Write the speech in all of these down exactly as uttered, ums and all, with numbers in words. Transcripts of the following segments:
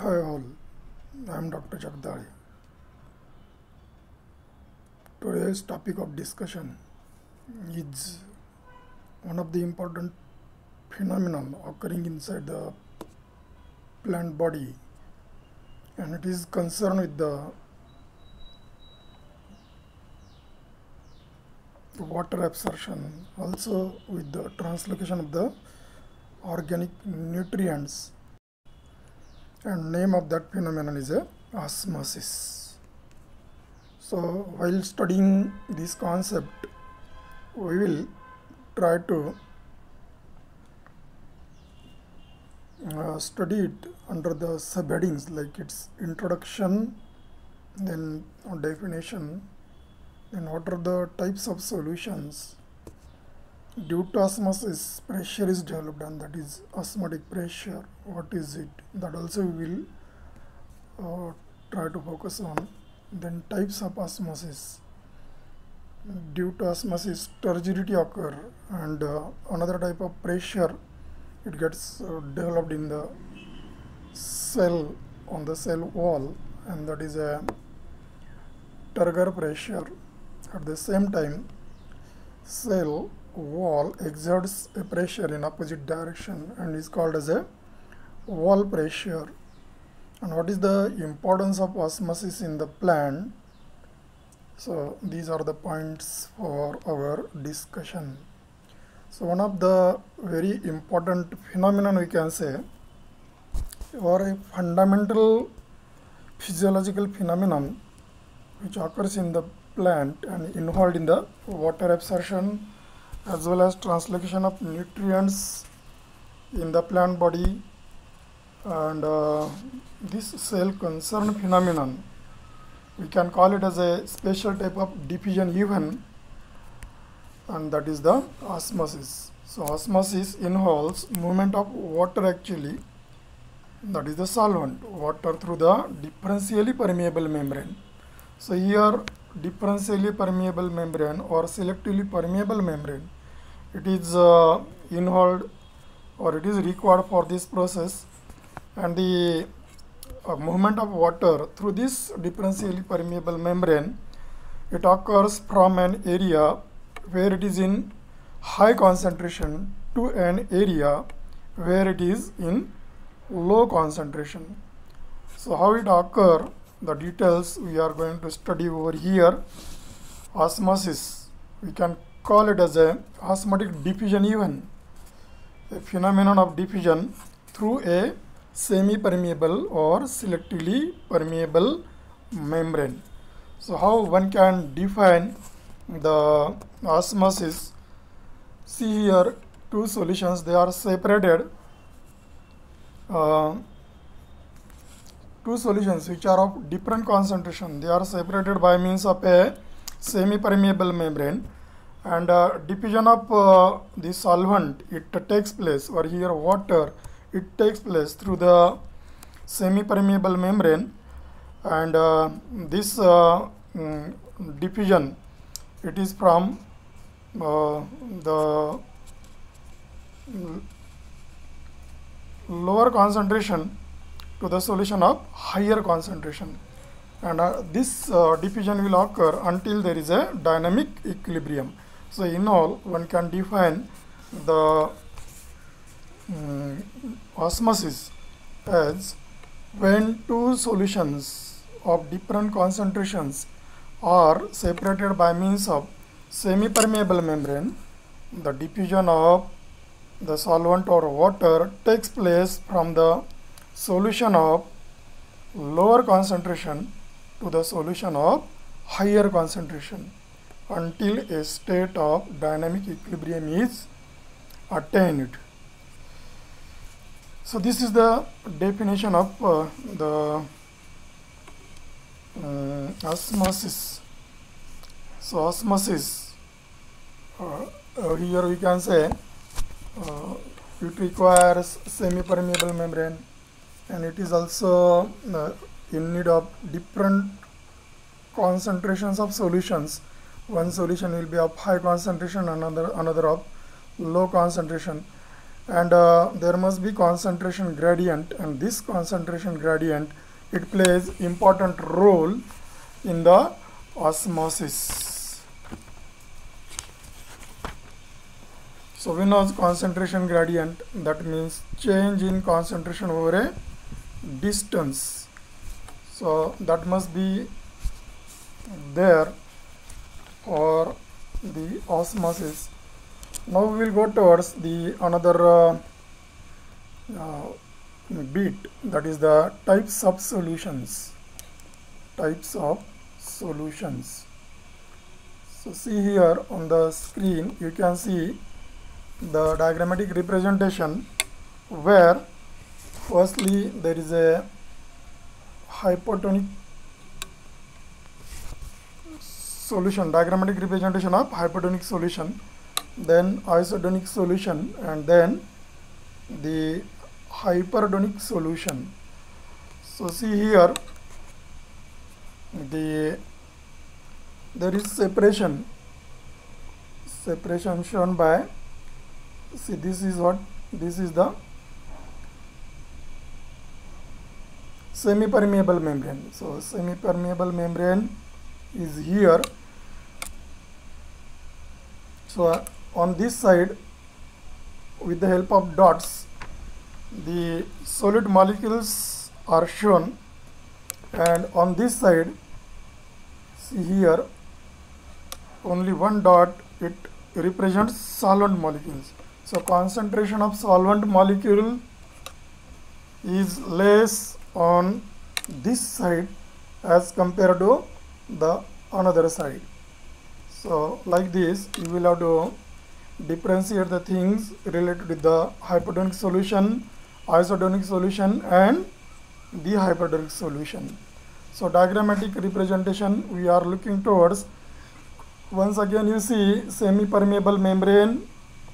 Hi all, I am Doctor Jagdale. Today's topic of discussion is one of the important phenomenon occurring inside the plant body, and it is concerned with the water absorption, also with the translocation of the organic nutrients, and name of that phenomenon is a osmosis. So while studying this concept, we will try to uh, study it under the subheadings like its introduction, then definition, then what are the types of solutions. Due to osmosis, pressure is developed, and that is osmotic pressure. What is it? That also we will uh, try to focus on. Then types of osmosis. Due to osmosis, turgidity occur, and uh, another type of pressure, it gets uh, developed in the cell, on the cell wall, and that is a turgor pressure. At the same time, cell wall exerts a pressure in opposite direction and is called as a wall pressure. And what is the importance of osmosis in the plant? So these are the points for our discussion. So one of the very important phenomenon we can say, or a fundamental physiological phenomenon which occurs in the plant and involved in the water absorption as well as translocation of nutrients in the plant body, and uh, this cell concerned phenomenon, we can call it as a special type of diffusion even, and that is the osmosis. So osmosis involves movement of water actually, that is the solvent, water through the differentially permeable membrane. So here differentially permeable membrane or selectively permeable membrane, it is uh, involved or it is required for this process, and the uh, movement of water through this differentially permeable membrane, it occurs from an area where it is in high concentration to an area where it is in low concentration. So how it occurs, the details we are going to study over here. Osmosis, we can call it as a osmotic diffusion even, a phenomenon of diffusion through a semi-permeable or selectively permeable membrane. So how one can define the osmosis? See here two solutions, they are separated. Uh, two solutions which are of different concentration, they are separated by means of a semi-permeable membrane, and uh, diffusion of uh, the solvent, it uh, takes place, or here water, it takes place through the semi-permeable membrane, and uh, this uh, mm, diffusion, it is from uh, the lower concentration to the solution of higher concentration, and uh, this uh, diffusion will occur until there is a dynamic equilibrium. So in all, one can define the um, osmosis as when two solutions of different concentrations are separated by means of semi-permeable membrane, the diffusion of the solvent or water takes place from the solution of lower concentration to the solution of higher concentration until a state of dynamic equilibrium is attained. So this is the definition of uh, the uh, osmosis. So osmosis, uh, uh, here we can say uh, it requires semi-permeable membrane, and it is also uh, in need of different concentrations of solutions. One solution will be of high concentration, another another of low concentration, and uh, there must be concentration gradient, and this concentration gradient, it plays important role in the osmosis. So we know concentration gradient, that means change in concentration over a distance. So that must be there for the osmosis. Now we will go towards the another uh, uh, bit, that is the types of solutions. Types of solutions. So see here on the screen, you can see the diagrammatic representation where firstly there is a hypotonic solution, diagrammatic representation of hypotonic solution, then isotonic solution, and then the hypertonic solution. So see here, the there is separation separation shown by, see, this is what, this is the semi-permeable membrane. So semi-permeable membrane is here. So uh, on this side, with the help of dots, the solid molecules are shown, and on this side, see here, only one dot, it represents solvent molecules. So concentration of solvent molecule is less on this side as compared to the another side. So like this, you will have to differentiate the things related with the hypotonic solution, isotonic solution, and the hypertonic solution. So diagrammatic representation we are looking towards. Once again, you see semi-permeable membrane,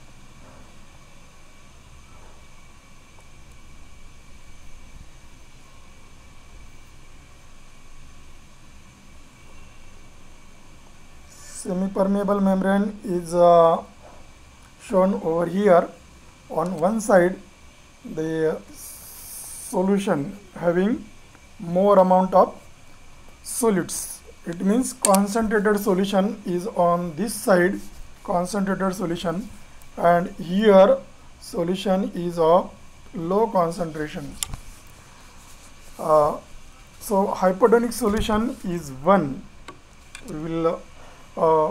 semi-permeable membrane is uh, shown over here. On one side, the solution having more amount of solids, it means concentrated solution is on this side, concentrated solution, and here solution is of low concentration. Uh, so hypotonic solution is one. We will uh,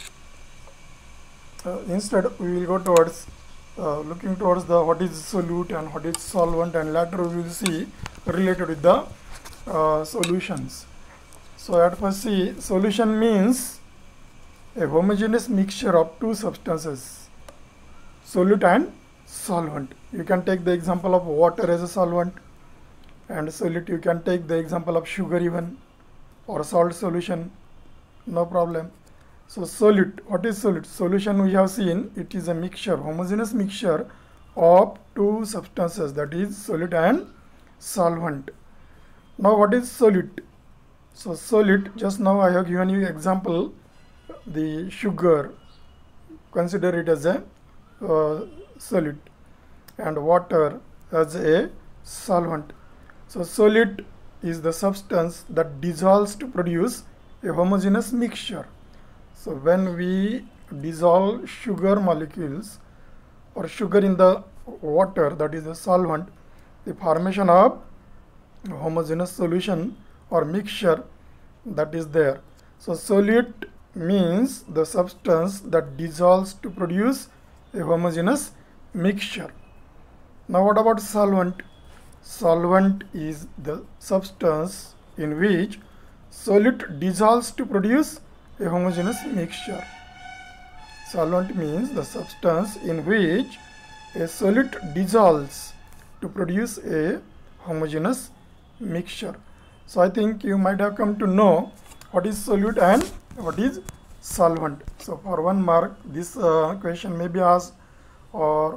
uh, instead we will go towards uh, looking towards the what is solute and what is solvent, and later we will see related with the uh, solutions. So at first, see, solution means a homogeneous mixture of two substances, solute and solvent. You can take the example of water as a solvent, and solute you can take the example of sugar even, or salt solution, no problem. So solute, what is solute? Solution we have seen, it is a mixture, homogeneous mixture of two substances, that is solute and solvent. Now what is solute? So solute, just now I have given you example, the sugar, consider it as a uh, solute, and water as a solvent. So solute is the substance that dissolves to produce a homogeneous mixture. So when we dissolve sugar molecules or sugar in the water, that is the solvent, the formation of homogeneous solution or mixture that is there. So solute means the substance that dissolves to produce a homogeneous mixture. Now what about solvent? Solvent is the substance in which solute dissolves to produce a homogeneous mixture. Solvent means the substance in which a solute dissolves to produce a homogeneous mixture. So I think you might have come to know what is solute and what is solvent. So for one mark, this uh, question may be asked, or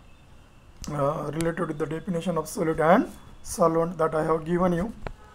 uh, related with the definition of solute and solvent that I have given you.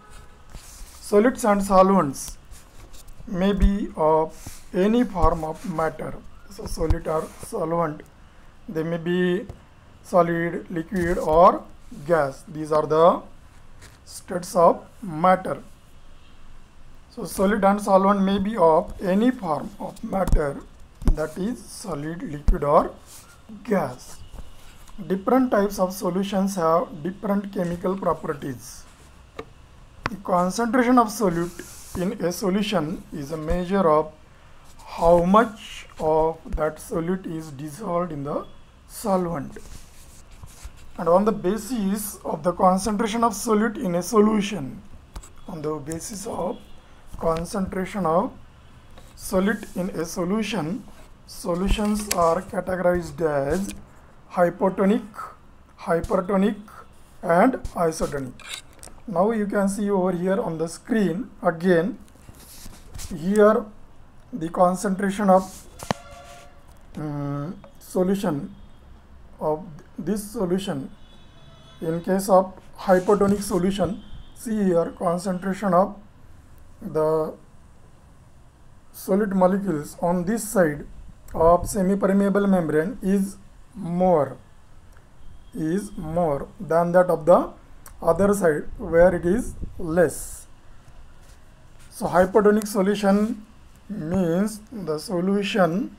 Solutes and solvents may be of any form of matter. So solute or solvent, they may be solid, liquid or gas. These are the states of matter. So solid and solvent may be of any form of matter, that is solid, liquid or gas. Different types of solutions have different chemical properties. The concentration of solute in a solution is a measure of how much of that solute is dissolved in the solvent. And on the basis of the concentration of solute in a solution, on the basis of concentration of solute in a solution, solutions are categorized as hypotonic, hypertonic and isotonic. Now you can see over here on the screen again, here the concentration of um, solution of this solution. In case of hypotonic solution, see here concentration of the solid molecules on this side of semi-permeable membrane is more is more than that of the other side where it is less. So hypotonic solution means the solution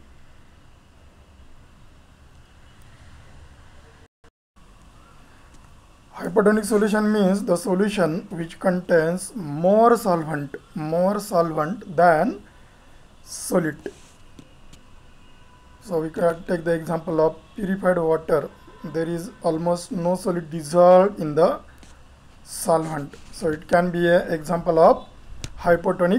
hypotonic solution means the solution which contains more solvent more solvent than solid. So we can take the example of purified water. There is almost no solid dissolved in the solvent, so it can be an example of hypotonic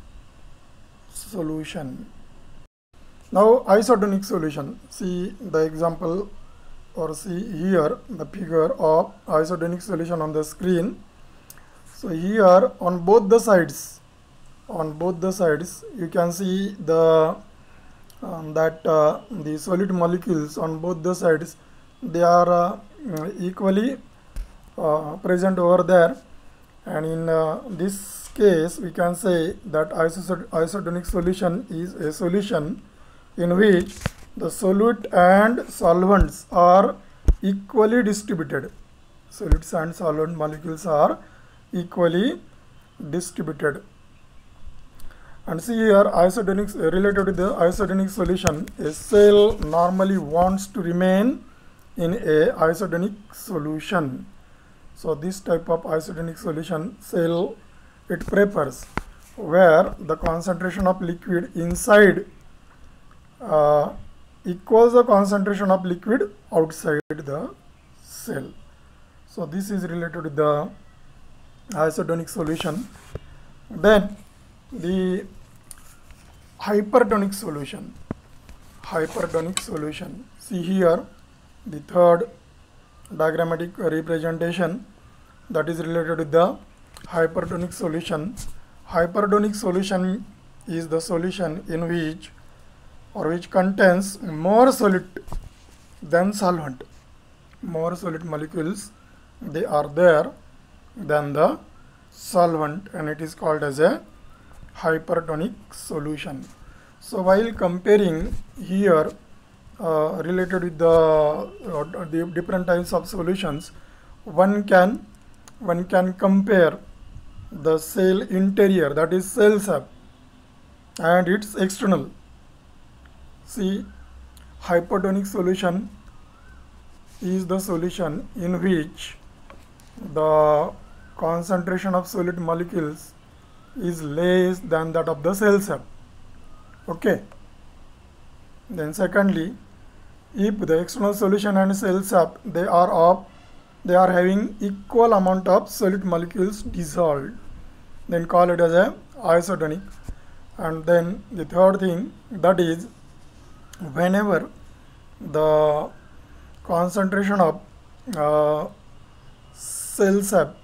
solution. Now isotonic solution, see the example or see here the figure of isotonic solution on the screen. So here on both the sides on both the sides you can see the um, that uh, the solid molecules on both the sides, they are uh, equally uh, present over there, and in uh, this case we can say that isotonic solution is a solution in which the solute and solvents are equally distributed. Solids and solvent molecules are equally distributed. And see here, isotonic, related to the isotonic solution, a cell normally wants to remain in a isotonic solution. So this type of isotonic solution, cell it prefers where the concentration of liquid inside uh, equals the concentration of liquid outside the cell. So this is related to the isotonic solution. Then the hypertonic solution. Hypertonic solution. See here the third diagrammatic representation, that is related to the hypertonic solution. Hypertonic solution is the solution in which or which contains more solid than solvent. More solid molecules they are there than the solvent, and it is called as a hypertonic solution. So while comparing here uh, related with the, uh, the different types of solutions, one can one can compare the cell interior, that is cell sap, and its external. See, hypertonic solution is the solution in which the concentration of solid molecules is less than that of the cell sap. Okay. Then secondly, if the external solution and cell sap they are of they are having equal amount of solid molecules dissolved, then call it as a isotonic. And then the third thing, that is whenever the concentration of uh, cell sap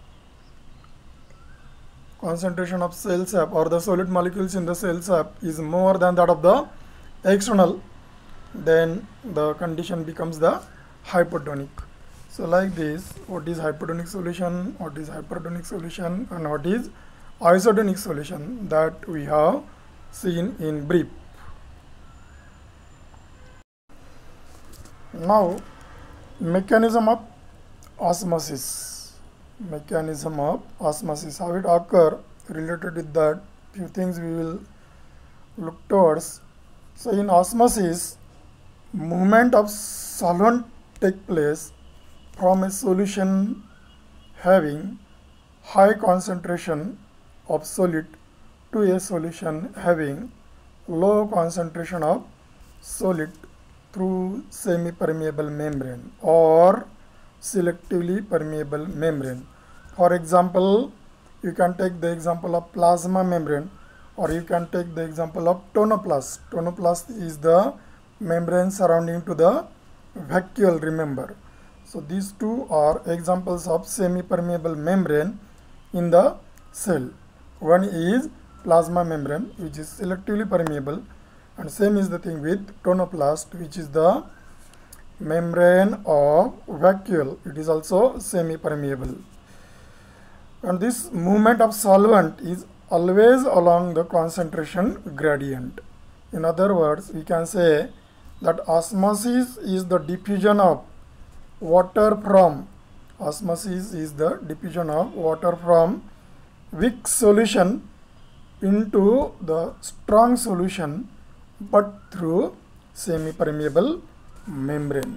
concentration of cell sap or the solid molecules in the cell sap is more than that of the external, then the condition becomes the hypotonic. So like this, what is hypotonic solution, what is hypertonic solution, and what is isotonic solution, that we have seen in brief. Now Mechanism of osmosis. Mechanism of osmosis. How it occur? Related with that, few things we will look towards. So in osmosis, movement of solvent take place from a solution having high concentration of solid to a solution having low concentration of solid through semi-permeable membrane or selectively permeable membrane. For example, you can take the example of plasma membrane, or you can take the example of tonoplast. Tonoplast is the membrane surrounding to the vacuole, remember. So these two are examples of semi-permeable membrane in the cell. One is plasma membrane, which is selectively permeable, and same is the thing with tonoplast, which is the membrane of vacuole. It is also semi-permeable. And this movement of solvent is always along the concentration gradient. In other words, we can say that osmosis is the diffusion of water from osmosis is the diffusion of water from weak solution into the strong solution, but through semi-permeable membrane.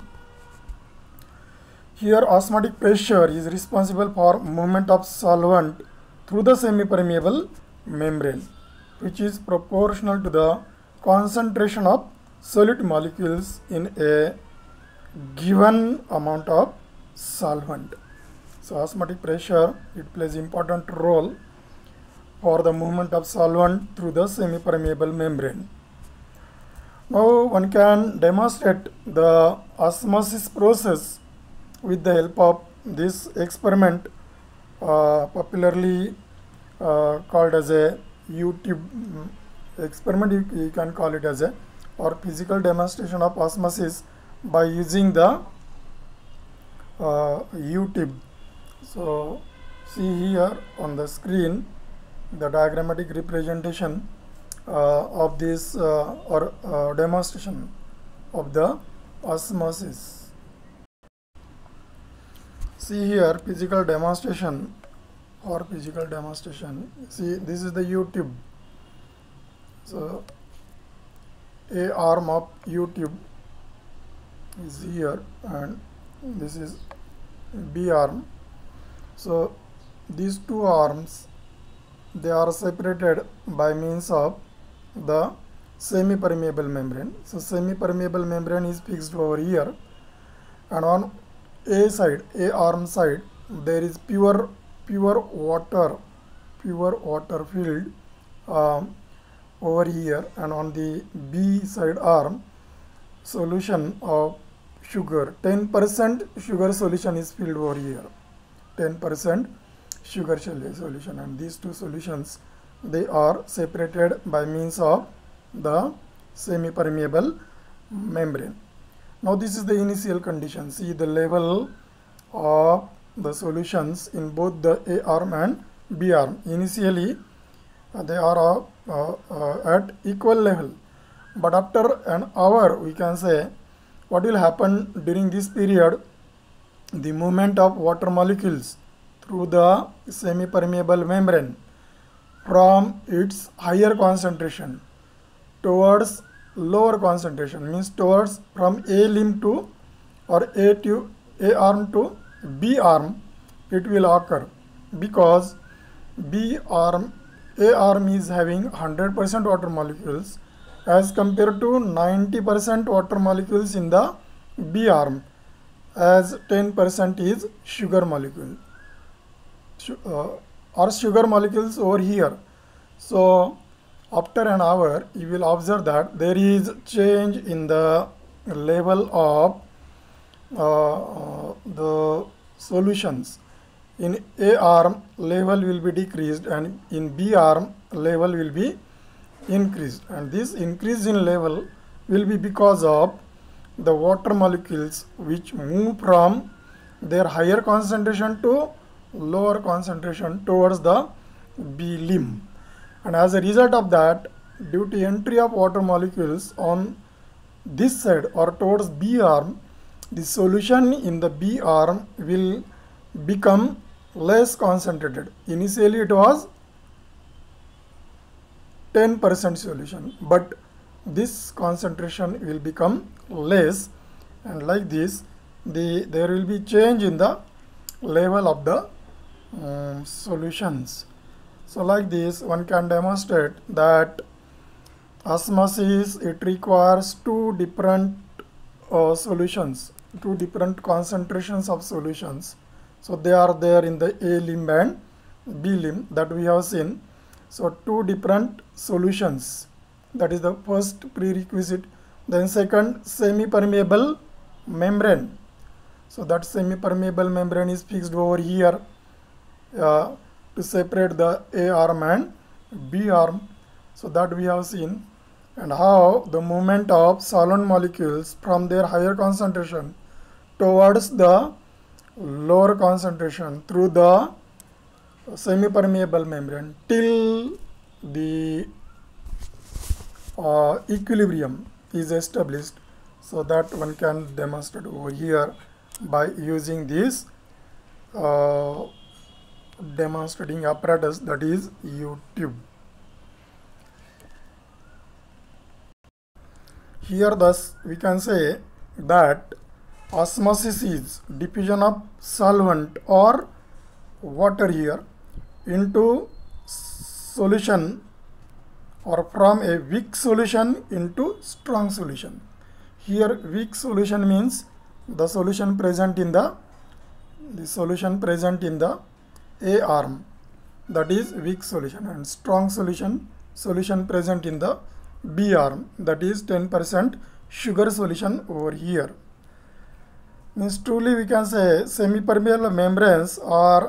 Here osmotic pressure is responsible for movement of solvent through the semi-permeable membrane, which is proportional to the concentration of solid molecules in a given amount of solvent. So osmotic pressure, it plays important role for the movement of solvent through the semi-permeable membrane. Now one can demonstrate the osmosis process with the help of this experiment, uh, popularly uh, called as a U-tube experiment, you, you can call it as a, or physical demonstration of osmosis by using the uh, U-tube. So see here on the screen the diagrammatic representation uh, of this uh, or uh, demonstration of the osmosis. See here physical demonstration or physical demonstration. See, this is the U-tube. So a arm of U-tube is here and this is B arm. So these two arms, they are separated by means of the semi-permeable membrane. So semi-permeable membrane is fixed over here, and on A side, A arm side, there is pure pure water, pure water filled um, over here, and on the B side arm, solution of sugar, ten percent sugar solution is filled over here, ten percent sugar solution, and these two solutions, they are separated by means of the semi-permeable membrane. Now this is the initial condition. See the level of the solutions in both the A arm and B arm. Initially uh, they are uh, uh, at equal level, but after an hour we can say what will happen during this period. The movement of water molecules through the semi-permeable membrane from its higher concentration towards lower concentration, means towards from A limb to or A to A arm to B arm, it will occur because B arm, A arm is having one hundred percent water molecules as compared to ninety percent water molecules in the B arm, as ten percent is sugar molecule uh, or sugar molecules over here. So after an hour you will observe that there is change in the level of uh, the solutions. In A arm level will be decreased and in B arm level will be increased, and this increase in level will be because of the water molecules which move from their higher concentration to lower concentration towards the B limb. And as a result of that, due to entry of water molecules on this side or towards B arm, the solution in the B arm will become less concentrated. Initially it was ten percent solution, but this concentration will become less, and like this the there will be change in the level of the um, solutions. So like this one can demonstrate that osmosis, it requires two different uh, solutions, two different concentrations of solutions. So they are there in the A limb and B limb that we have seen. So two different solutions, that is the first prerequisite. Then second, semi-permeable membrane. So that semi-permeable membrane is fixed over here uh, to separate the A arm and B arm. So that we have seen, and how the movement of solvent molecules from their higher concentration towards the lower concentration through the semi-permeable membrane till the uh, equilibrium is established. So that one can demonstrate over here by using this uh, demonstrating apparatus, that is U-tube. Here thus we can say that osmosis is diffusion of solvent or water here into solution, or from a weak solution into strong solution. Here weak solution means the solution present in the the solution present in the A arm, that is weak solution, and strong solution solution present in the B arm, that is ten percent sugar solution over here. Means truly we can say semi-permeable membranes are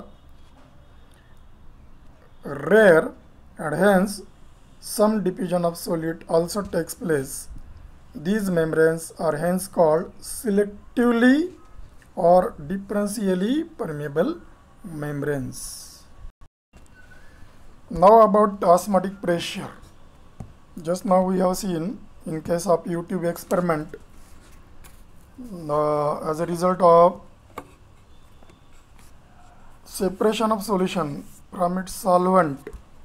rare, and hence some diffusion of solute also takes place. These membranes are hence called selectively or differentially permeable membranes. Now about osmotic pressure. Just now we have seen in case of U-tube experiment, uh, as a result of separation of solution from its solvent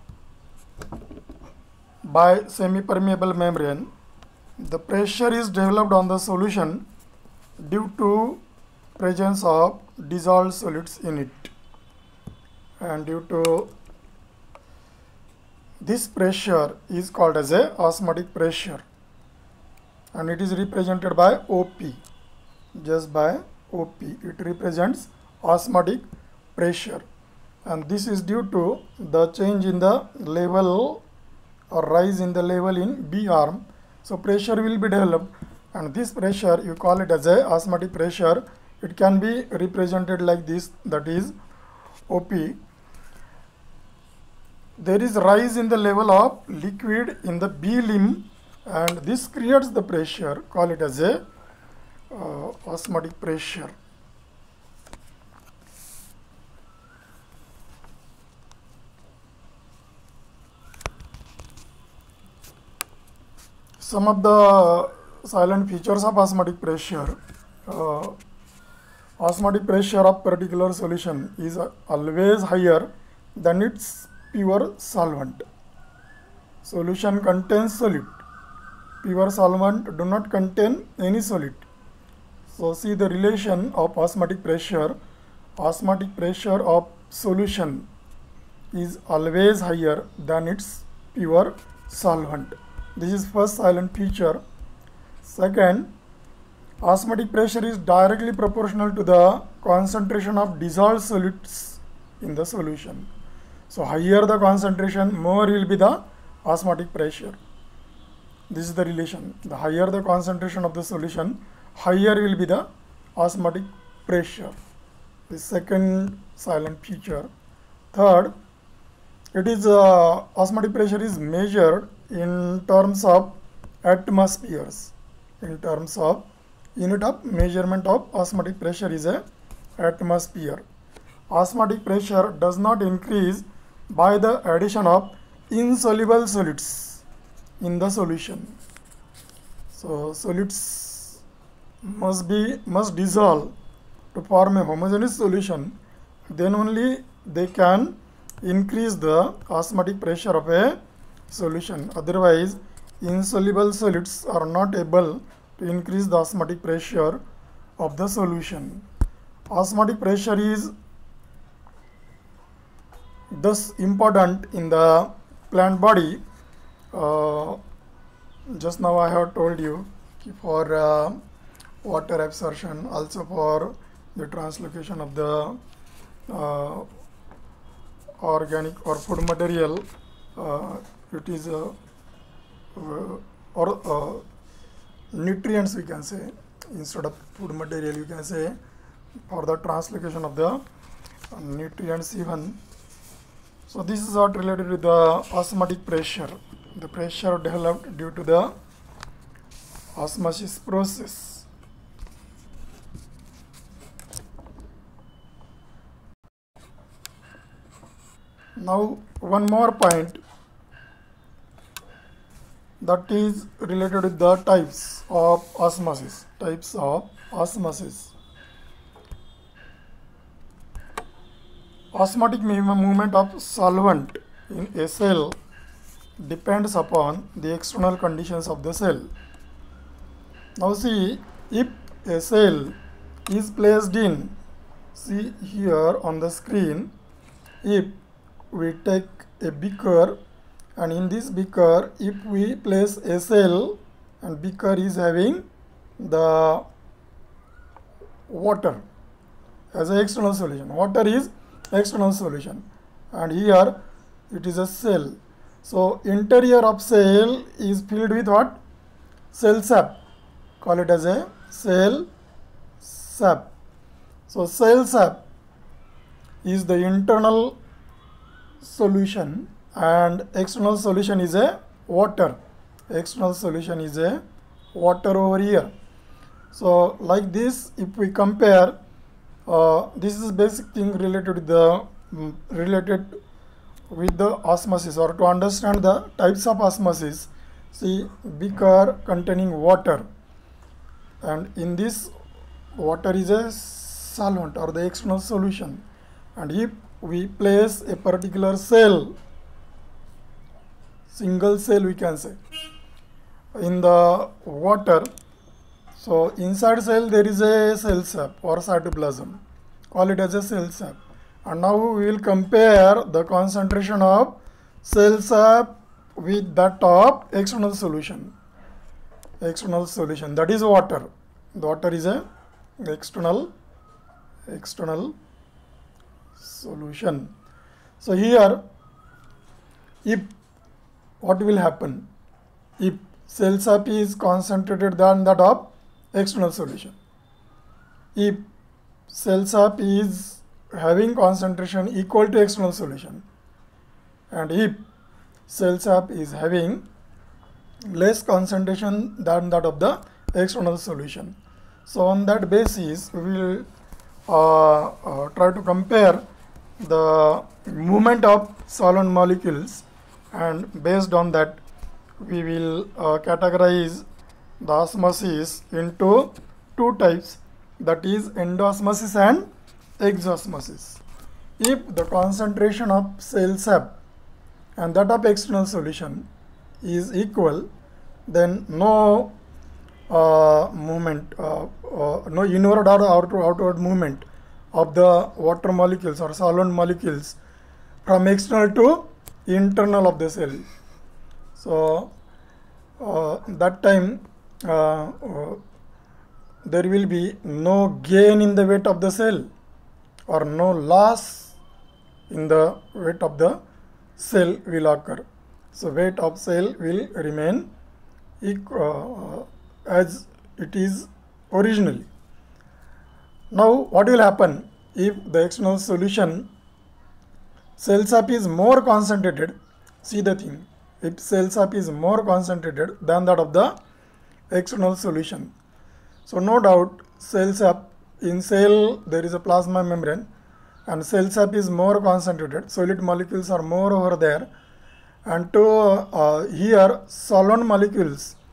by semi-permeable membrane, the pressure is developed on the solution due to presence of dissolved solids in it, and due to this pressure is called as a osmotic pressure, and it is represented by O P, just by O P. It represents osmotic pressure, and this is due to the change in the level or rise in the level in B arm. So pressure will be developed, and this pressure you call it as a osmotic pressure. It can be represented like this, that is O P. There is rise in the level of liquid in the B limb, and this creates the pressure, call it as a uh, osmotic pressure. Some of the silent features of osmotic pressure. Uh, osmotic pressure of particular solution is uh, always higher than its pure solvent. Solution contains solute. Pure solvent do not contain any solute. So see the relation of osmotic pressure. Osmotic pressure of solution is always higher than its pure solvent. This is first silent feature. Second, osmotic pressure is directly proportional to the concentration of dissolved solids in the solution. So higher the concentration, more will be the osmotic pressure. This is the relation. The higher the concentration of the solution, higher will be the osmotic pressure. The second silent feature. Third, it is uh, osmotic pressure is measured in terms of atmospheres. In terms of unit of measurement of osmotic pressure is a atmosphere. Osmotic pressure does not increase by the addition of insoluble solids in the solution. So solids must be must dissolve to form a homogeneous solution, then only they can increase the osmotic pressure of a solution. Otherwise, insoluble solids are not able to increase the osmotic pressure of the solution. Osmotic pressure is thus important in the plant body. Uh, just now I have told you for uh, water absorption, also for the translocation of the uh, organic or food material, uh, it is uh, uh, or uh, nutrients we can say, instead of food material you can say, for the translocation of the nutrients even. So this is what related with the osmotic pressure, the pressure developed due to the osmosis process. Now one more point, that is related with the types of osmosis. Types of osmosis. Osmotic movement of solvent in a cell depends upon the external conditions of the cell. Now see, if a cell is placed in, see here on the screen, if we take a beaker, and in this beaker if we place a cell, and beaker is having the water as an external solution, water is external solution, and here it is a cell. So interior of cell is filled with what? Cell sap. Call it as a cell sap. So cell sap is the internal solution and external solution is a water. External solution is a water over here. So like this, if we compare, uh, this is basic thing related to the um, related with the osmosis, or to understand the types of osmosis. See, beaker containing water, and in this water is a solvent or the external solution, and if we place a particular cell, single cell we can say, in the water, so inside cell there is a cell sap or cytoplasm, call it as a cell sap. And now we will compare the concentration of cell sap with that of external solution. External solution, that is water. The water is a external external solution. So here, if what will happen if cell sap is concentrated than that of external solution? If cell sap is having concentration equal to external solution, and if cell sap is having less concentration than that of the external solution, so on that basis we will uh, uh, try to compare the movement of solvent molecules, and based on that we will uh, categorize the osmosis into two types, that is endosmosis and exosmosis. If the concentration of cell sap and that of external solution is equal, then no uh, movement, uh, uh, no inward or outward, outward movement of the water molecules or solvent molecules from external to internal of the cell. So uh, that time uh, uh, there will be no gain in the weight of the cell, or no loss in the weight of the cell will occur. So weight of cell will remain equal, uh, as it is originally. Now what will happen if the external solution cell sap is more concentrated? See the thing, if cell sap is more concentrated than that of the external solution, so no doubt cell sap, in cell there is a plasma membrane, and cell sap is more concentrated, solid molecules are more over there, and to uh, here solvent molecules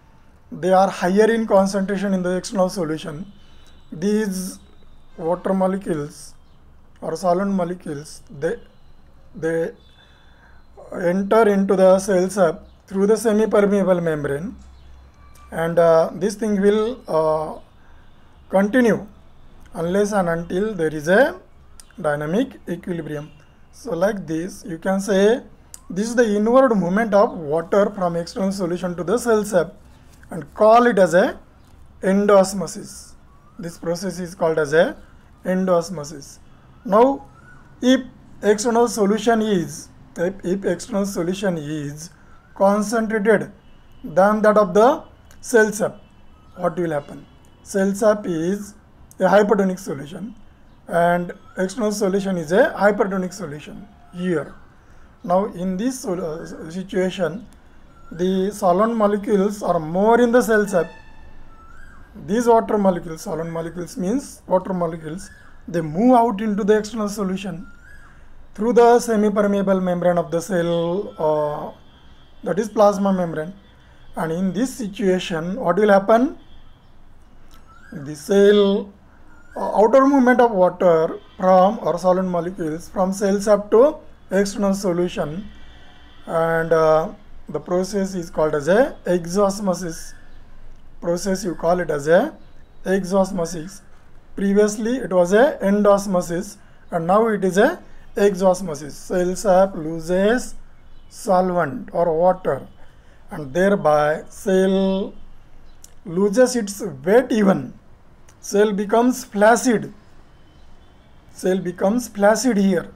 they are higher in concentration in the external solution, these water molecules or solvent molecules, they they enter into the cell sap through the semi-permeable membrane, and uh, this thing will uh, continue unless and until there is a dynamic equilibrium. So like this, you can say this is the inward movement of water from external solution to the cell sap, and call it as a endosmosis. This process is called as a endosmosis. Now, if external solution is if, if external solution is concentrated than that of the cell sap, what will happen? Cell sap is a hypertonic solution and external solution is a hypertonic solution here. Now in this uh, situation, the solvent molecules are more in the cell sap. These water molecules, solvent molecules means water molecules, they move out into the external solution through the semi-permeable membrane of the cell, uh, that is plasma membrane. And in this situation, what will happen? The cell uh, outer movement of water from or solvent molecules from cell sap to external solution, and uh, the process is called as a exosmosis. Process you call it as a exosmosis. Previously it was a endosmosis and now it is a exosmosis. Cell sap loses solvent or water and thereby cell loses its weight even. Cell becomes flaccid. Cell becomes flaccid here.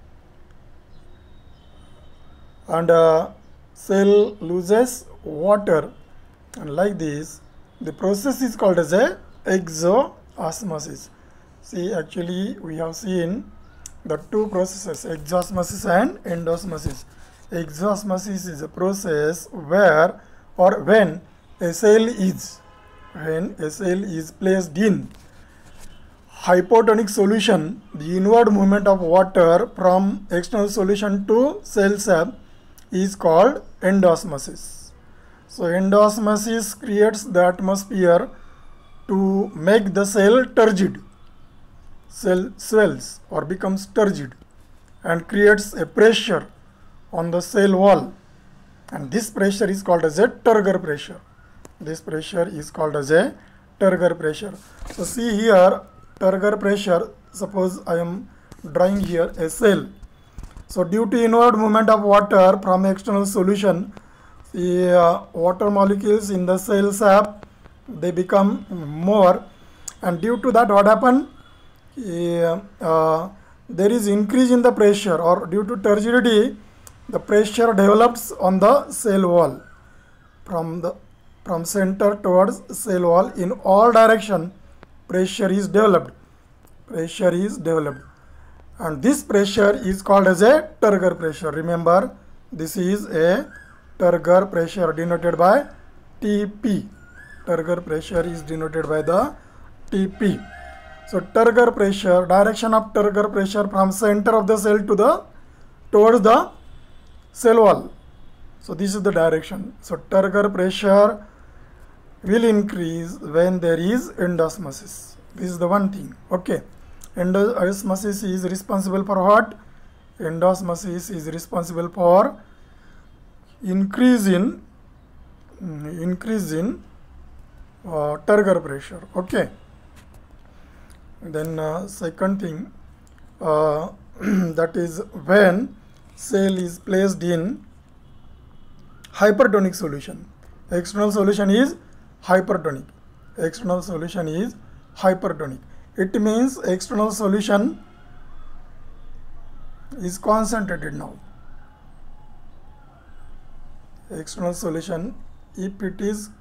And uh, cell loses water, and like this the process is called as a exosmosis. See, actually we have seen the two processes, exosmosis and endosmosis. Exosmosis is a process where or when a cell is when a cell is placed in hypotonic solution, the inward movement of water from external solution to cell sap is called endosmosis. So endosmosis creates the atmosphere to make the cell turgid. Cell swells or becomes turgid and creates a pressure on the cell wall, and this pressure is called as a turgor pressure. This pressure is called as a turgor pressure. So see here, turgor pressure, suppose I am drawing here a cell. So due to inward movement of water from external solution, the uh, water molecules in the cell sap, they become more, and due to that what happened? Uh, uh, there is increase in the pressure, or due to turgidity the pressure develops on the cell wall from the from center towards cell wall. In all direction pressure is developed. Pressure is developed. And this pressure is called as a turgor pressure. Remember, this is a turgor pressure denoted by T P. Turgor pressure is denoted by the T P. So turgor pressure, direction of turgor pressure from center of the cell to the towards the cell wall. So this is the direction. So turgor pressure will increase when there is endosmosis. This is the one thing. Okay. Endosmosis is responsible for what? Endosmosis is responsible for increase in increase in uh, turgor pressure. Okay. Then uh, second thing, uh, that is when cell is placed in hypertonic solution. External solution is hypertonic. External solution is hypertonic. It means external solution is concentrated now. External solution, if it is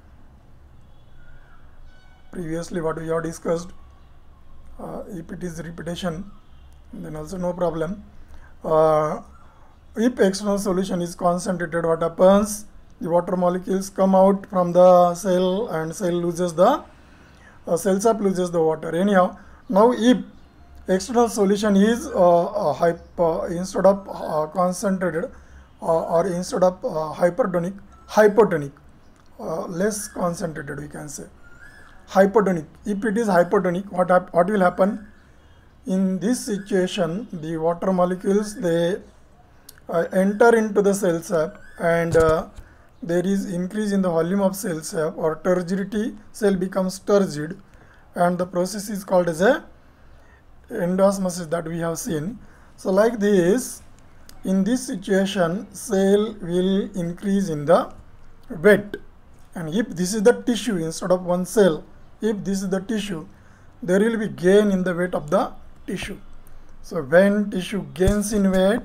previously what we have discussed, uh, if it is repetition, then also no problem. Uh, if external solution is concentrated, what happens? The water molecules come out from the cell and cell loses the uh, cell sap loses the water. Anyhow, now if external solution is uh, uh, hyper, instead of uh, concentrated uh, or instead of uh, hypertonic, hypotonic, uh, less concentrated, we can say. Hypotonic. If it is hypotonic, what hap what will happen? In this situation, the water molecules, they uh, enter into the cell sap, and uh, there is increase in the volume of cell sap, or turgidity. Cell becomes turgid, and the process is called as a endosmosis that we have seen. So like this, in this situation, cell will increase in the weight, and if this is the tissue instead of one cell, if this is the tissue, there will be gain in the weight of the tissue. So when tissue gains in weight,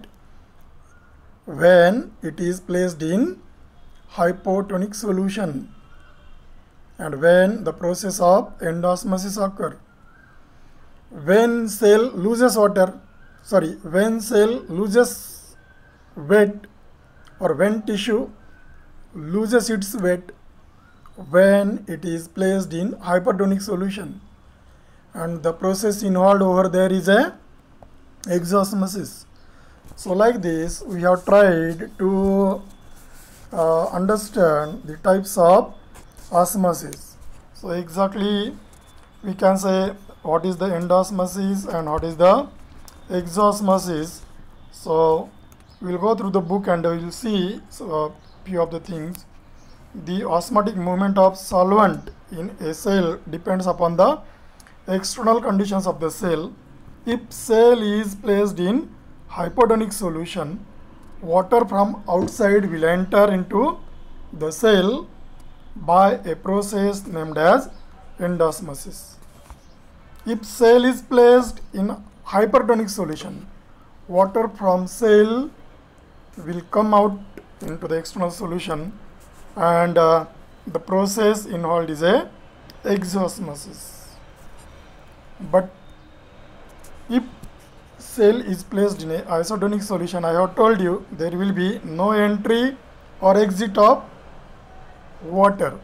when it is placed in hypotonic solution, and when the process of endosmosis occur. When cell loses water, sorry, when cell loses weight, or when tissue loses its weight, when it is placed in hypertonic solution, and the process involved over there is a exosmosis. So like this, we have tried to uh, understand the types of osmosis. So exactly we can say what is the endosmosis and what is the exosmosis. So we will go through the book and we will see a few of the things. The osmotic movement of solvent in a cell depends upon the external conditions of the cell. If cell is placed in hypotonic solution, water from outside will enter into the cell by a process named as endosmosis. If cell is placed in hypertonic solution, water from cell will come out into the external solution, and uh, the process involved is a exosmosis. But if cell is placed in a isotonic solution, I have told you there will be no entry or exit of water.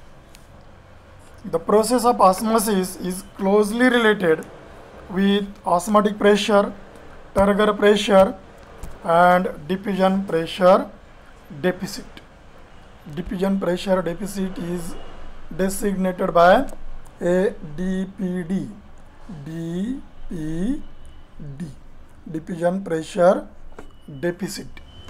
The process of osmosis is closely related with osmotic pressure, turgor pressure, and diffusion pressure deficit. Diffusion pressure deficit is designated by a D P D. D P D. Diffusion pressure deficit.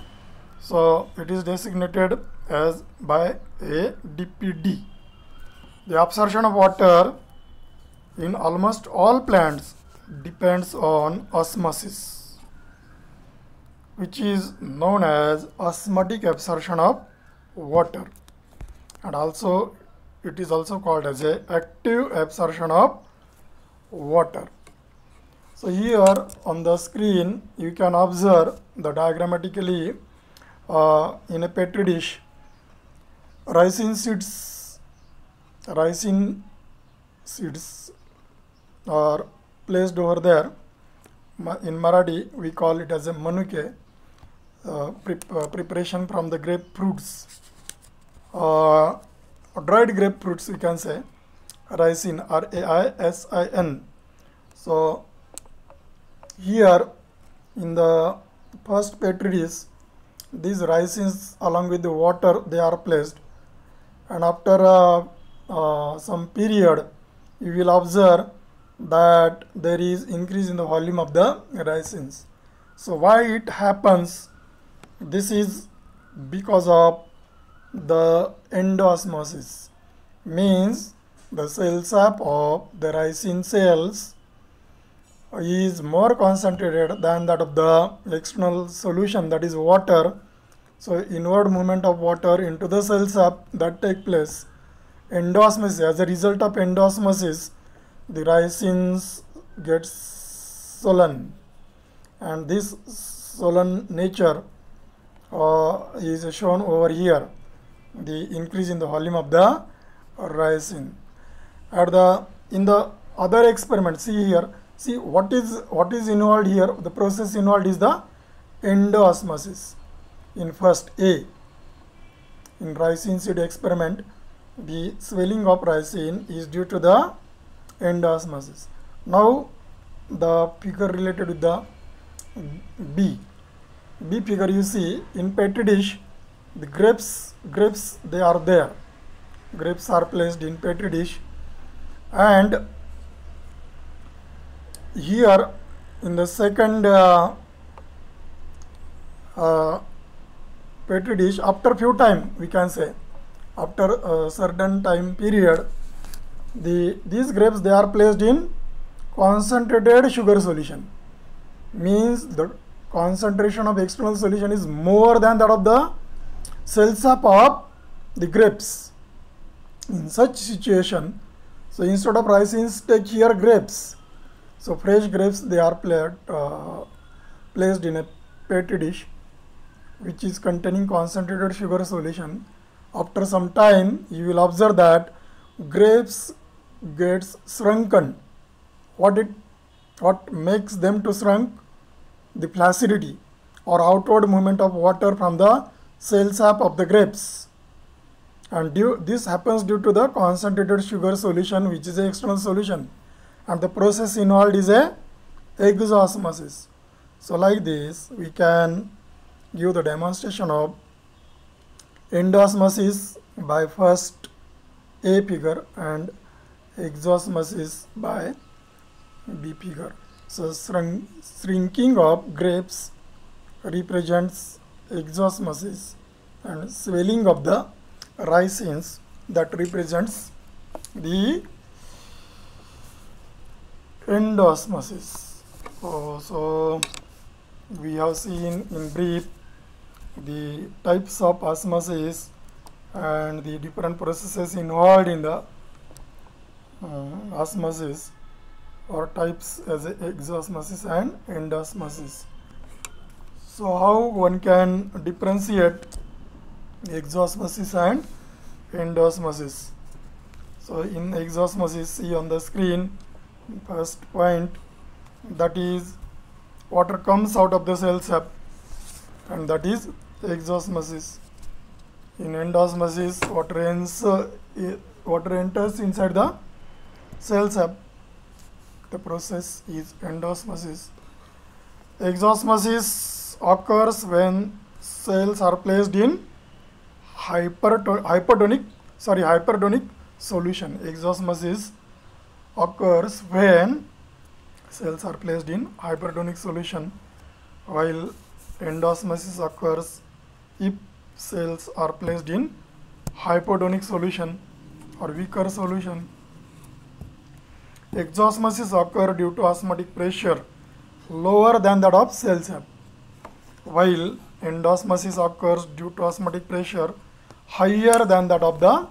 So it is designated as by a D P D. The absorption of water in almost all plants depends on osmosis, which is known as osmotic absorption of water, and also it is also called as a active absorption of water. So here on the screen you can observe the diagrammatically uh, in a petri dish, ricin seeds, ricin seeds are placed over there. In Marathi we call it as a manuke, uh, pre uh, preparation from the grapefruits, uh, dried grapefruits we can say, ricin, R A I S I N. So here in the first petri dish, these ricins along with the water they are placed, and after uh, uh, some period you will observe that there is increase in the volume of the ricins. So why it happens? This is because of the endosmosis, means the cell sap of the ricin cells is more concentrated than that of the external solution, that is water. So inward movement of water into the cell sap that take place. Endosmosis, as a result of endosmosis, the ricins gets swollen, and this swollen nature uh, is shown over here, the increase in the volume of the ricin. At the in the other experiment, see here, see what is what is involved here. The process involved is the endosmosis. In first A, in ricin seed experiment, the swelling of ricin is due to the endosmosis. Now the figure related with the B. B figure, you see in petri dish the grapes grapes they are there, grapes are placed in petri dish, and here in the second uh, uh, petri dish, after few time, we can say after a certain time period, the these grapes, they are placed in concentrated sugar solution, means the concentration of external solution is more than that of the cell sap of the grapes. In such situation, so instead of ricins, take here grapes. So fresh grapes, they are played, uh, placed in a petri dish which is containing concentrated sugar solution. After some time, you will observe that grapes gets shrunken. What it what makes them to shrunk? The flaccidity or outward movement of water from the cell sap of the grapes, and due, this happens due to the concentrated sugar solution, which is an external solution, and the process involved is a exosmosis. So like this, we can give the demonstration of endosmosis by first A figure and exosmosis by B figure. So shrink, shrinking of grapes represents exosmosis, and swelling of the ricins, that represents the endosmosis. Oh, so we have seen in brief the types of osmosis and the different processes involved in the uh, osmosis, or types as exosmosis and endosmosis. So how one can differentiate exosmosis and endosmosis? So in exosmosis, see on the screen, first point, that is water comes out of the cell sap, and that is exosmosis. In endosmosis, water, ends, uh, water enters inside the cell sap. The process is endosmosis. Exosmosis occurs when cells are placed in hyperto hypertonic sorry hypertonic solution. Exosmosis occurs when cells are placed in hypertonic solution, while endosmosis occurs if cells are placed in hypotonic solution or weaker solution. Exosmosis occurs due to osmotic pressure lower than that of cell sap, while endosmosis occurs due to osmotic pressure higher than that of the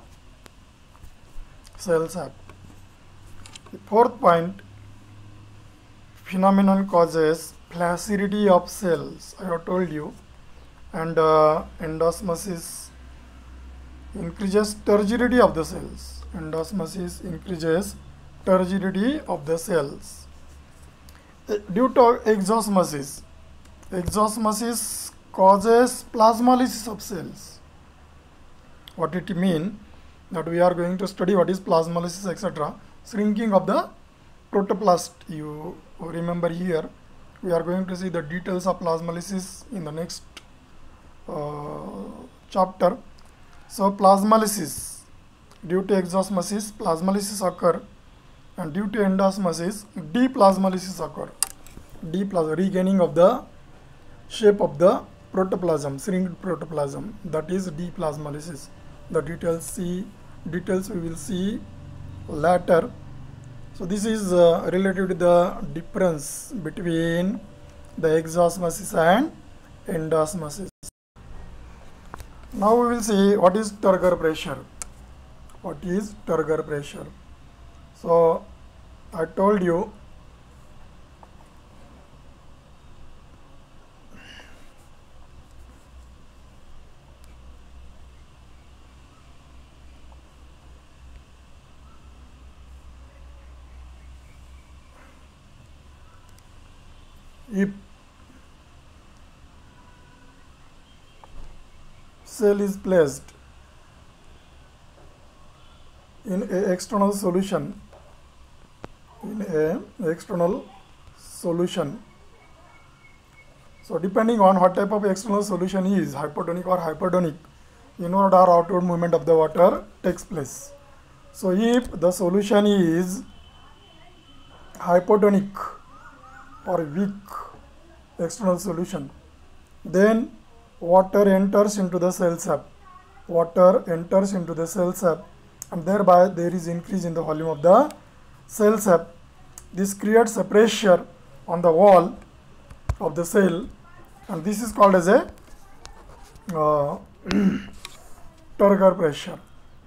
cell sap. The fourth point, phenomenon causes flaccidity of cells, I have told you, and uh, endosmosis increases turgidity of the cells. Endosmosis increases turgidity of the cells. Due to exosmosis, exosmosis causes plasmolysis of cells. What it mean? That we are going to study what is plasmolysis, et cetera. Shrinking of the protoplast. You remember here, we are going to see the details of plasmolysis in the next uh, chapter. So plasmolysis, due to exosmosis, plasmolysis occur, and due to endosmosis, deplasmolysis occur. Deplas regaining of the shape of the protoplasm, shrinked protoplasm, that is deplasmolysis. The details see details we will see later. So this is uh, related to the difference between the exosmosis and endosmosis. Now we will see what is turgor pressure. What is turgor pressure? So I told you if cell is placed in a external solution, in a external solution. So depending on what type of external solution is, hypotonic or hypertonic, inward or outward movement of the water takes place. So if the solution is hypotonic or weak external solution, then water enters into the cell sap. Water enters into the cell sap, and thereby there is increase in the volume of the cell sap. This creates a pressure on the wall of the cell, and this is called as a uh, Turgor pressure.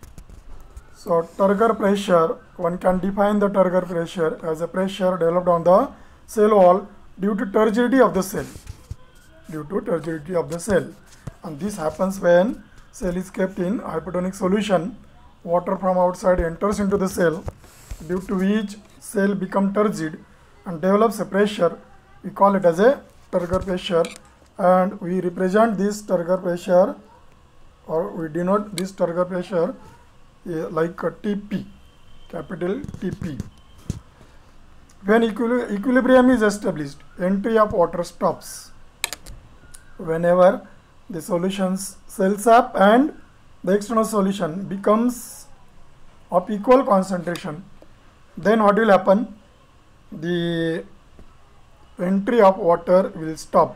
So Turgor pressure, one can define the Turgor pressure as a pressure developed on the cell wall due to turgidity of the cell. Due to turgidity of the cell, and this happens when cell is kept in hypotonic solution. Water from outside enters into the cell, due to which cell become turgid and develops a pressure. We call it as a Turgor pressure, and we represent this Turgor pressure, or we denote this Turgor pressure uh, like a T P, capital T P. When equil equilibrium is established, entry of water stops. Whenever the solution's cell sap and the external solution becomes of equal concentration, then what will happen? The entry of water will stop,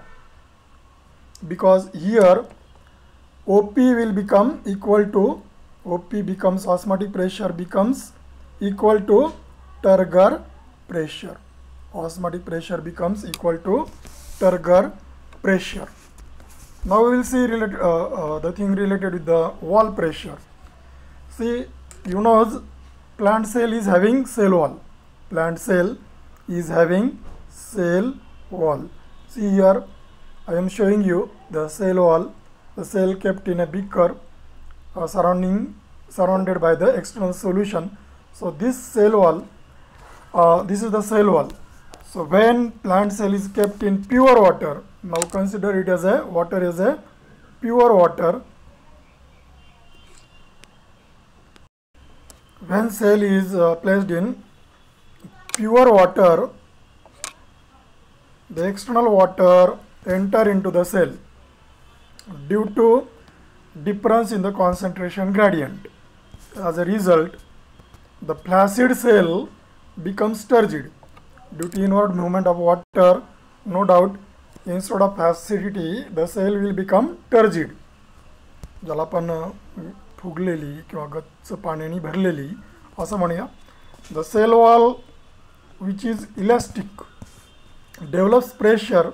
because here O P will become equal to, O P becomes, osmotic pressure becomes equal to Turgor pressure. Osmotic pressure becomes equal to Turgor pressure. Now we will see relate, uh, uh, the thing related with the wall pressure. See, you know, plant cell is having cell wall. Plant cell is having cell wall. See here, I am showing you the cell wall, the cell kept in a beaker uh, surrounding surrounded by the external solution. So this cell wall, uh, this is the cell wall. So when plant cell is kept in pure water, now consider it as a water as a pure water. When cell is uh, placed in pure water, the external water enter into the cell due to difference in the concentration gradient. As a result, the placid cell becomes turgid due to inward movement of water. No doubt, instead of placidity, the cell will become turgid. ज्याला आपण फुगलेली किंवा गच्च पाण्याने भरलेली असं म्हणूया. The cell wall, which is elastic, develops pressure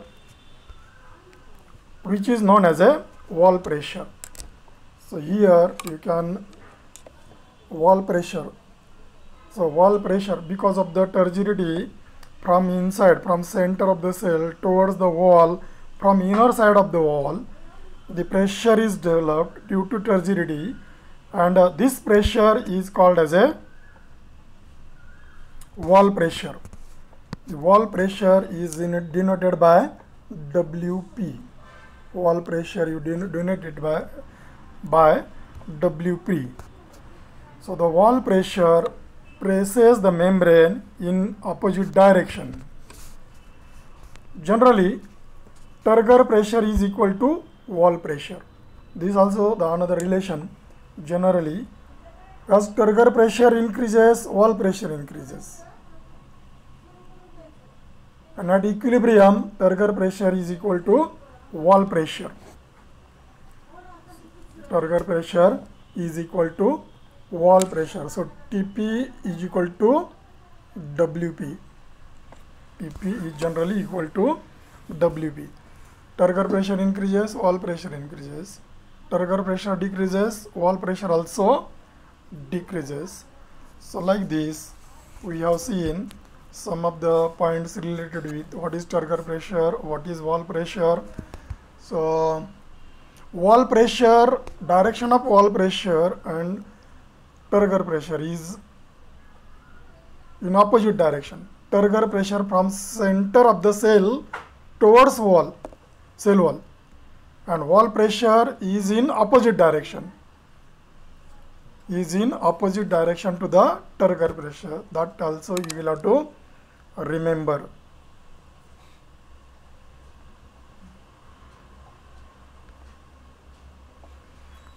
which is known as a wall pressure. So here you can wall pressure. So wall pressure, because of the turgidity from inside, from center of the cell towards the wall, from inner side of the wall, the pressure is developed due to turgidity, and uh, this pressure is called as a wall pressure. The wall pressure is in, denoted by W P. Wall pressure you denote it by by W P. So the wall pressure presses the membrane in opposite direction. Generally, Turgor pressure is equal to wall pressure. This is also the another relation. Generally, as Turgor pressure increases, wall pressure increases. And at equilibrium, Turgor pressure is equal to wall pressure. Turgor pressure is equal to wall pressure. So T P is equal to W P. T P is generally equal to W P. Turgor pressure increases, wall pressure increases. Turgor pressure decreases, wall pressure also decreases. So like this, we have seen some of the points related with what is Turgor pressure, what is wall pressure. So wall pressure, direction of wall pressure and Turgor pressure is in opposite direction. Turgor pressure from center of the cell towards wall, cell wall, and wall pressure is in opposite direction. Is in opposite direction to the Turgor pressure. That also you will have to remember.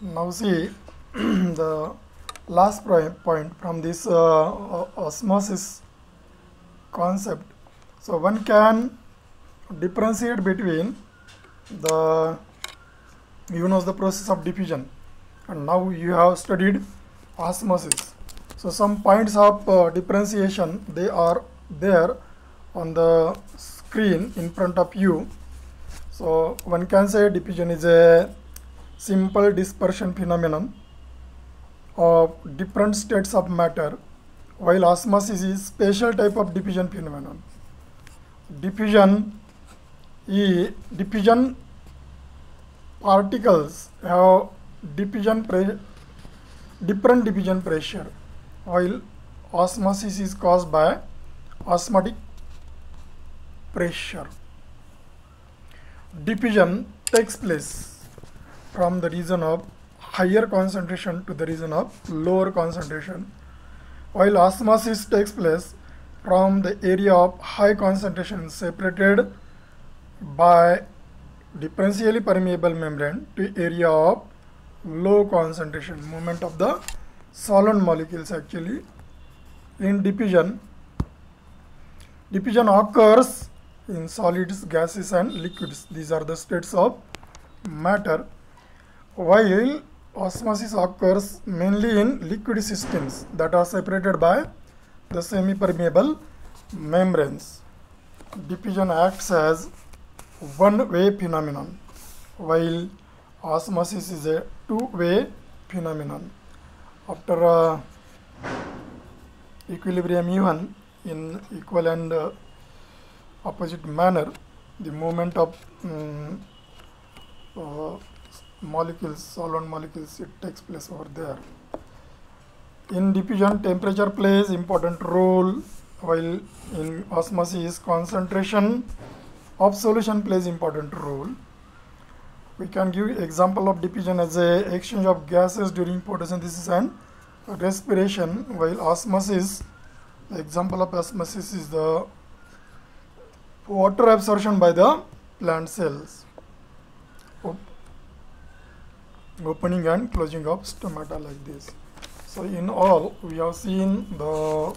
Now see the last point from this uh, osmosis concept. So one can differentiate between the, you know, the process of diffusion, and now you have studied osmosis. So some points of uh, differentiation, they are there on the screen in front of you. So one can say diffusion is a simple dispersion phenomenon of different states of matter, while osmosis is special type of diffusion phenomenon. Diffusion is diffusion particles have diffusion pre different diffusion pressure, while osmosis is caused by osmotic pressure. Diffusion takes place from the region of higher concentration to the region of lower concentration, while osmosis takes place from the area of high concentration separated by differentially permeable membrane to area of low concentration. Movement of the solvent molecules actually in diffusion. Diffusion occurs in solids, gases and liquids. These are the states of matter, while osmosis occurs mainly in liquid systems that are separated by the semi-permeable membranes. Diffusion acts as one-way phenomenon, while osmosis is a two-way phenomenon. After uh, equilibrium even in equal and uh, opposite manner, the movement of um, uh, molecules, solvent molecules, it takes place over there. In diffusion, temperature plays important role, while in osmosis, concentration of solution plays important role. We can give example of diffusion as a exchange of gases during photosynthesis and respiration, while osmosis, the example of osmosis is the water absorption by the plant cells. Op opening and closing of stomata like this. So in all, we have seen the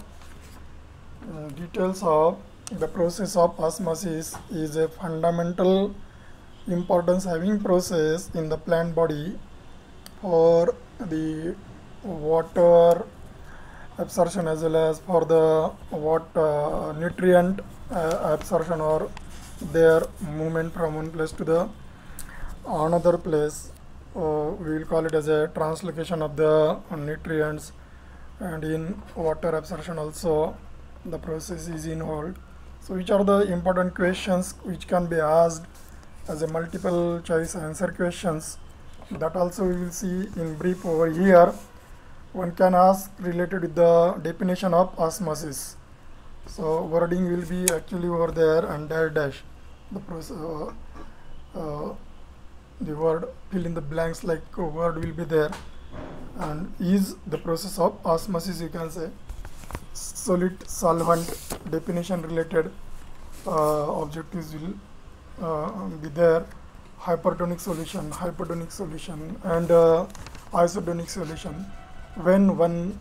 uh, details of the process of osmosis is a fundamental importance having process in the plant body for the water absorption as well as for the what uh, nutrient uh, absorption or their movement from one place to the another place. Uh, we will call it as a translocation of the nutrients, and in water absorption also the process is involved. So which are the important questions which can be asked as a multiple choice answer questions, that also we will see in brief over here. One can ask related with the definition of osmosis. So wording will be actually over there and dash dash the process. Uh, uh, the word fill in the blanks like a word will be there, and is the process of osmosis, you can say. Solid solvent definition related uh, objectives will uh, be there. Hypertonic solution, hypertonic solution and uh, isotonic solution. When one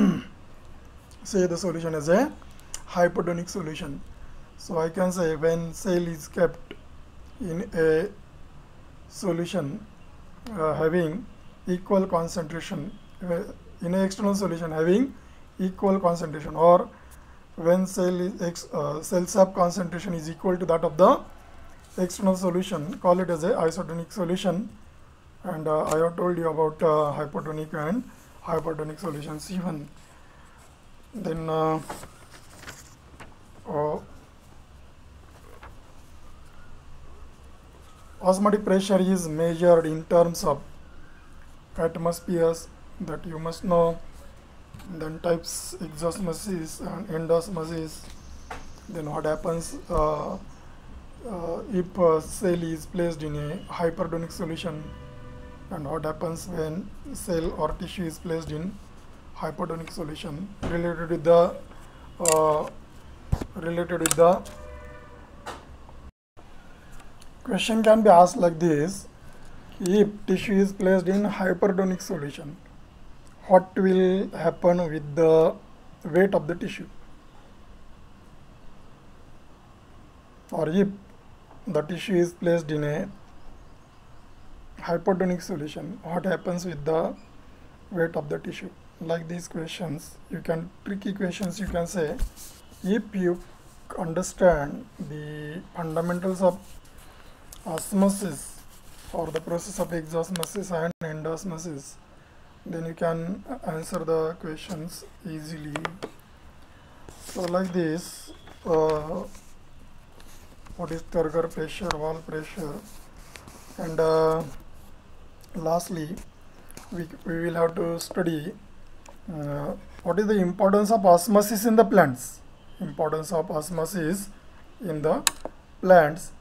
say the solution as a hypertonic solution, so I can say when cell is kept in a solution uh, having equal concentration, uh, in an external solution having equal concentration, or when cell is ex, uh, cell sub concentration is equal to that of the external solution, call it as a isotonic solution. And uh, I have told you about uh, hypertonic and hypertonic solutions even. Then uh, uh, osmotic pressure is measured in terms of atmospheres, that you must know. Then types exosmosis and endosmosis. Then what happens uh, uh, if a cell is placed in a hypertonic solution, and what happens when cell or tissue is placed in hypertonic solution. Related with the uh, related with the question can be asked like this: if tissue is placed in hypertonic solution, what will happen with the weight of the tissue? Or if the tissue is placed in a hypertonic solution, what happens with the weight of the tissue? Like these questions, you can, tricky questions, you can say, if you understand the fundamentals of osmosis or the process of exosmosis and endosmosis, then you can answer the questions easily. So like this, uh, what is Thurger pressure, wall pressure, and uh, lastly we, we will have to study uh, what is the importance of osmosis in the plants. Importance of osmosis in the plants,